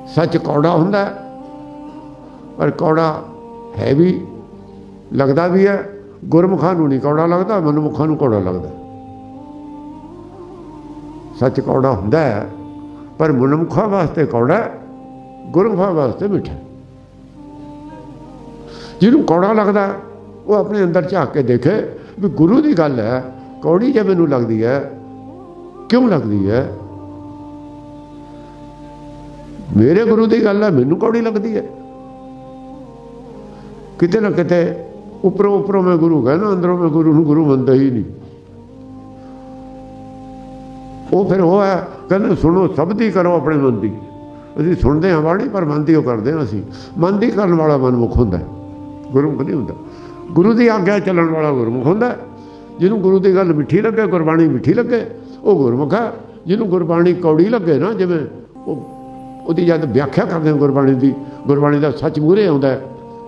सच कौड़ा हुंदा है, पर कौड़ा है भी, लगता भी है। गुरमुखां नूं नहीं कौड़ा लगता, मनमुखां नूं कौड़ा लगता। सच कौड़ा हुंदा है, पर मनमुखां वास्ते कौड़ा, गुरमुखां वास्ते मिठा। जिन्होंने कौड़ा लगता वो अपने अंदर झाक के देखे भी गुरु की गल है कौड़ी जो मैनू लगती है, क्यों लगती है? मेरे गुरु की गल है, मैनू कौड़ी लगती है। किते ना किते उपरों उपरों मैं गुरु कहना, अंदरों मैं गुरु मनता ही नहीं। वो फिर वो है कहते सुनो सब दी करो अपने मन की। असीं सुनते हैं बाणी पर मन की करते हैं। असीं मन की करने वाला मनमुख होंदा है, गुरमुख नहीं होंदा। गुरु की आग्या चलण वाला गुरमुख होंदा है। जिन्होंने गुरु की गल मिठी लगे, गुरबाणी मिठी लगे, वो गुरमुख है। जिन्होंने गुरबाणी कौड़ी लगे ना, जिवें ਉਹਦੀ जब व्याख्या करते हैं गुरबाणी का सच मूहरे आउंदा है,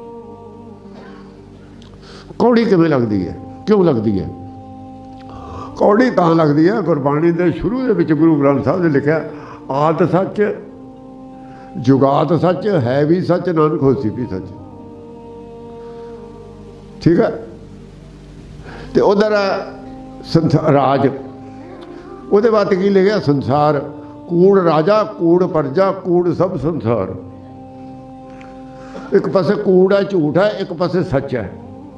कौड़ी किवें लगदी है, क्यों लगदी है? कौड़ी तां लगदी है, गुरबाणी के शुरू दे विच गुरु ग्रंथ साहब ने लिखा आद सच जुगात सच है भी सच नानक होसी भी सच। ठीक है। तो उधर संसार राज, उहदे बाद की लिखा संसार कूड़ राजा कूड़ प्रजा कूड़ सब संसार। एक पासे कूड़ है, झूठ है, एक पासे सच है।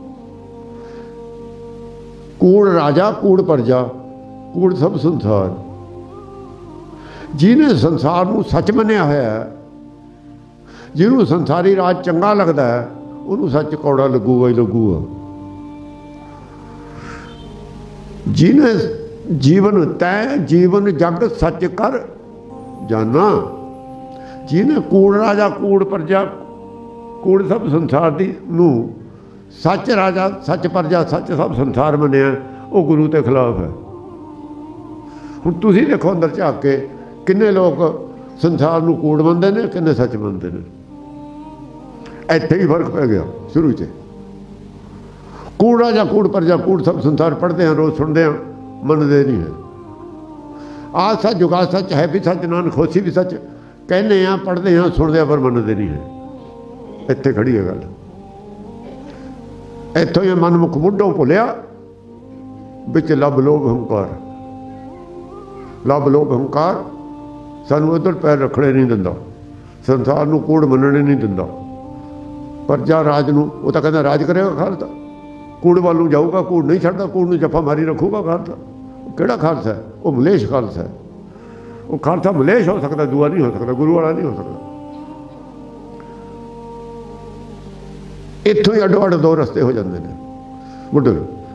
कूड़ राजा कूड़ प्रजा कूड़ सब संसार। जिन्हें संसार को सच मनिया होया है, जिन्होंने संसारी राज चंगा लगता है, उन्होंने सच कौड़ा लगूगा ही लगूगा। जिन्हें जीवन तय जीवन जग सच कर जाना, जिन्हें कूड़ राजा कूड़ प्रजा कूड़ सब संसार दी नू सच राजा सच प्रजा सच सब संसार मनिया, वो गुरु के खिलाफ है। हुण तुसीं देखो अंदर झाक के किन्ने लोग संसार नू कूड़ मनते हैं, किन्ने सच मनते हैं। इत्थे ही फर्क पै गया शुरू से। कूड़ राजा कूड़ प्रजा कूड़ सब संसार पढ़ते हैं, रोज़ सुनते हैं, मनते नहीं है। आ सच जुगा सच है भी सच नानक होसी भी सच कहने हैं, पढ़ते हैं, सुनते हैं, पर मनते नहीं है। इत्थे खड़ी है गल। इत्थों ही मनमुख मुढ़ों भुलिया, बिच लब लोभ हंकार। लब लोभ हंकार सानू इधर पैर रखने नहीं दिंदा, संसार नू कूड़ मनने नहीं दिंदा। प्रजा राज नू वो तो कहता राज करेगा खालसा, कूड़ वालू जाऊगा, कूड़ नहीं छड्डदा, कूड़ नू जफा मारी रखूगा खालसा। किहड़ा खालसा है? वो मलेश खालसा है। वो खालसा मलेश हो सकता, दूआ नहीं हो सकता, गुरु वाला नहीं हो सकता। इत्थों ही अड्डो अड्ड दो रस्ते हो जाते हैं बुढ़े।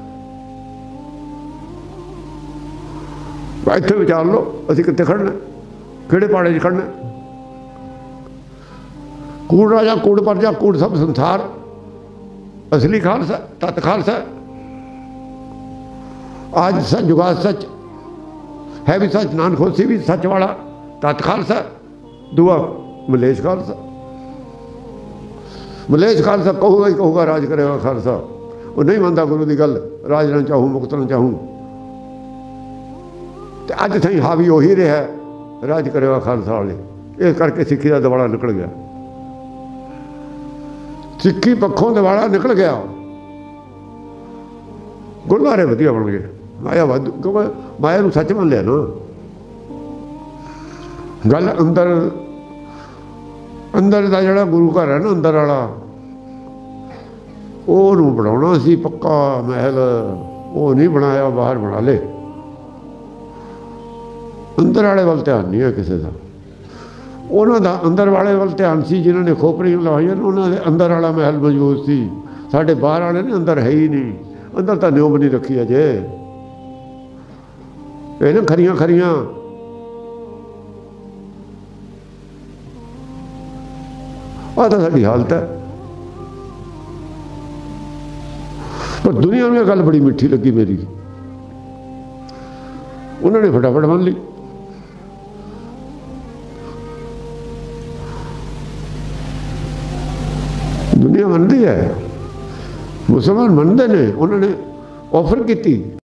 इत्थे विचार लो असीं कित्थे खड़ना, किहड़े पाड़े च खड़ना। कूड़ राजा कूड़ प्रजा कूड़ सब संसार असली खालसा तत् खालसा। आज सच जुगा सच है भी सच नानक होसी भी सच वाला तत् खालसा। दुआ मलेश खालसा। मलेश खालसा कहूगा ही कहूगा राज करेगा खालसा। वो नहीं मनता गुरु की गल, राज ना चाहूँ मुक्त ना चाहूँ। तो अज थी हावी उ रहा राज करेगा खालसा वाले। इस करके सिक्खी का दवाड़ा निकल गया, सिक्खी पक्षों दवाड़ा निकल गया। गुरुद्वारे वधिया बन गए, माया वाधू, क्योंकि माया नूं सच मान लिया ना। गल अंदर अंदर का जिहड़ा गुरु घर है ना, अंदर वाला ਉਹਨੂੰ ਬਣਾਉਣਾ ਸੀ पक्का महल, वो नहीं बनाया, बाहर बना ले। अंदर वाले वाल ध्यान नहीं है किसी का। उन्हों का अंदर वाले वाल ध्यान से जिन्होंने खोपड़ियां लवाइया, उन्होंने अंदर वाला महल मजबूत सी। साढ़े बाहर वाले ने अंदर है ही नहीं, अंदर तो न्यों भी नहीं रखी अजे। ये ना खरियां खरियां आ तो साड़ी हालत है। पर दुनिया में गल बड़ी मिठी लगी मेरी, उन्होंने फटाफट मान ली। दुनिया मनती है, मुसलमान मनते ने, उन्होंने ऑफर की।